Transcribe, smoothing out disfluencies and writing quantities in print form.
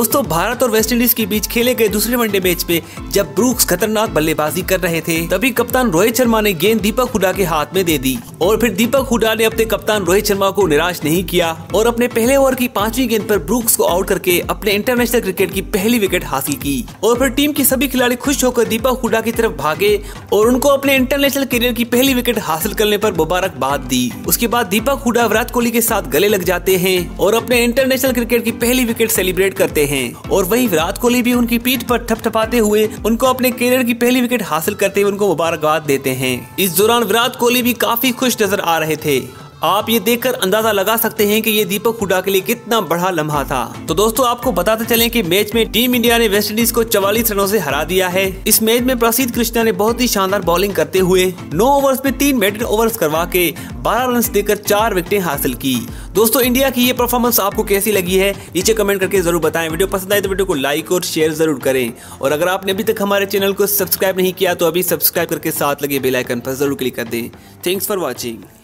दोस्तों भारत और वेस्टइंडीज के बीच खेले गए दूसरे वनडे मैच में जब ब्रूक्स खतरनाक बल्लेबाजी कर रहे थे तभी कप्तान रोहित शर्मा ने गेंद दीपक हुडा के हाथ में दे दी और फिर दीपक हुडा ने अपने कप्तान रोहित शर्मा को निराश नहीं किया और अपने पहले ओवर की 5वीं गेंद पर ब्रूक्स को आउट करके अपने इंटरनेशनल क्रिकेट की पहली विकेट हासिल की। और फिर टीम के सभी खिलाड़ी खुश होकर दीपक हुडा की तरफ भागे और उनको अपने इंटरनेशनल करियर की पहली विकेट हासिल करने पर मुबारकबाद दी। उसके बाद दीपक हुडा विराट कोहली के साथ गले लग जाते हैं और अपने इंटरनेशनल क्रिकेट की पहली विकेट सेलिब्रेट करते हैं और वहीं विराट कोहली भी उनकी पीठ पर थपथपाते हुए उनको अपने करियर की पहली विकेट हासिल करते हुए उनको मुबारकबाद देते हैं। इस दौरान विराट कोहली भी काफी खुश नजर आ रहे थे। आप ये देखकर अंदाजा लगा सकते हैं कि ये दीपक हुडा के लिए कितना बड़ा लम्हा था। तो दोस्तों आपको बताते चलें कि मैच में टीम इंडिया ने वेस्टइंडीज को 44 रनों से हरा दिया है। इस मैच में प्रसिद्ध कृष्णा ने बहुत ही शानदार बॉलिंग करते हुए 9 ओवर्स में 3 मेडन ओवर्स करवा के 12 रन देकर 4 विकेटें हासिल की। दोस्तों इंडिया की ये परफॉर्मेंस आपको कैसी लगी है नीचे कमेंट करके जरूर बताएं। वीडियो पसंद आए तो वीडियो को लाइक और शेयर जरूर करें और अगर आपने अभी तक हमारे चैनल को सब्सक्राइब नहीं किया तो अभी सब्सक्राइब करके साथ लगे बेल आइकन पर जरूर क्लिक कर दें। Thanks for watching.